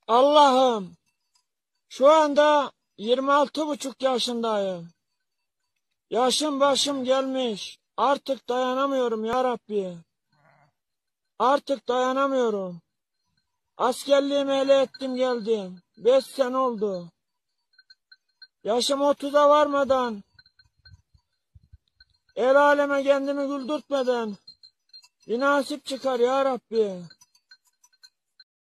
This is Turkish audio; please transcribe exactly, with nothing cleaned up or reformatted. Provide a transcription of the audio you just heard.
Allah'ım, şu anda yirmi altı buçuk yaşındayım. Yaşım başım gelmiş. Artık dayanamıyorum ya Rabbi. Artık dayanamıyorum. Askerliğimi ele ettim geldim. Beş sene oldu. Yaşım otuza varmadan, el aleme kendimi güldürtmeden bir nasip çıkar ya Rabbi.